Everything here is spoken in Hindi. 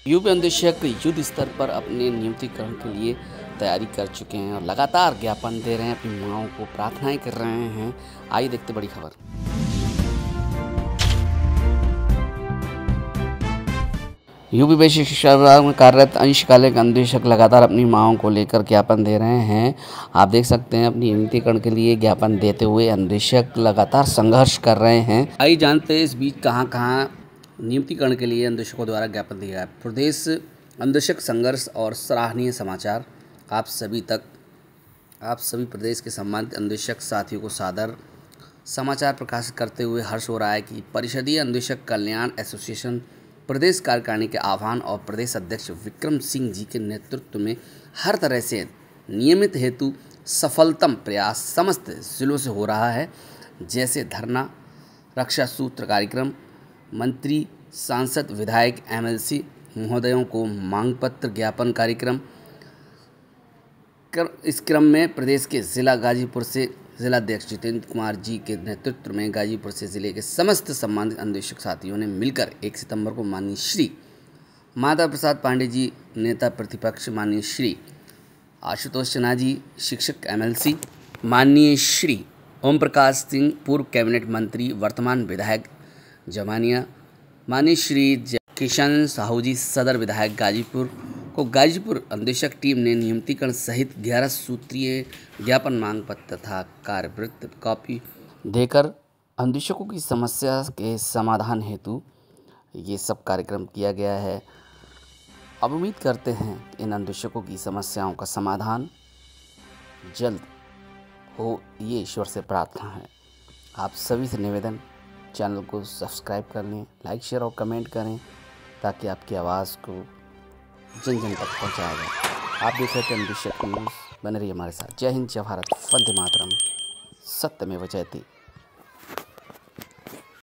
यूपी अनुदेशक युद्ध स्तर पर अपने नियुक्तिकरण के लिए तैयारी कर चुके हैं और लगातार ज्ञापन दे रहे हैं, अपनी मांगों को प्रार्थनाएं कर रहे हैं। आइए देखते बड़ी खबर। यूपी बेसिक शिक्षा विभाग में कार्यरत अंशकालिक अनुदेशक लगातार अपनी मांगों को लेकर ज्ञापन दे रहे हैं। आप देख सकते हैं, अपनी नियुक्तिकरण के लिए ज्ञापन देते हुए अनुदेशक लगातार संघर्ष कर रहे हैं। आइए जानते हैं इस बीच कहां नियुक्तिकरण के लिए अनुदेशकों द्वारा ज्ञापन दिया है। प्रदेश अनुदेशक संघर्ष और सराहनीय समाचार आप सभी प्रदेश के सम्मानित अनुदेशक साथियों को सादर समाचार प्रकाशित करते हुए हर्ष हो रहा है कि परिषदीय अनुदेशक कल्याण एसोसिएशन प्रदेश कार्यकारिणी के आह्वान और प्रदेश अध्यक्ष विक्रम सिंह जी के नेतृत्व में हर तरह से नियमित हेतु सफलतम प्रयास समस्त जिलों से हो रहा है, जैसे धरना, रक्षा सूत्र कार्यक्रम, मंत्री, सांसद, विधायक, एमएलसी महोदयों को मांग पत्र ज्ञापन कार्यक्रम। इस क्रम में प्रदेश के जिला गाजीपुर से जिलाध्यक्ष जितेंद्र कुमार जी के नेतृत्व में गाजीपुर से जिले के समस्त सम्मानित अनुदेशक साथियों ने मिलकर 1 सितंबर को माननीय श्री माता प्रसाद पांडे जी नेता प्रतिपक्ष, माननीय श्री आशुतोष सिन्हा जी शिक्षक एमएलसी, माननीय श्री ओम प्रकाश सिंह पूर्व कैबिनेट मंत्री वर्तमान विधायक जमानिया, माननीय श्री किशन साहू जी सदर विधायक गाजीपुर को गाजीपुर अनुदेशक टीम ने नियुक्तिकरण सहित 11 सूत्रीय ज्ञापन मांग पत्र तथा कार्यवृत्त कॉपी देकर अनुदेशकों की समस्या के समाधान हेतु ये सब कार्यक्रम किया गया है। अब उम्मीद करते हैं इन अनुदेशकों की समस्याओं का समाधान जल्द हो, ये ईश्वर से प्रार्थना है। आप सभी से निवेदन, चैनल को सब्सक्राइब कर लें, लाइक शेयर और कमेंट करें ताकि आपकी आवाज़ को जन जन तक पहुँचाया जाए। आप देख रहे थे अनुदेशक न्यूज़, बने रहिए हमारे साथ। जय हिंद, जय भारत, वंदे मातरम, सत्यमेव जयते।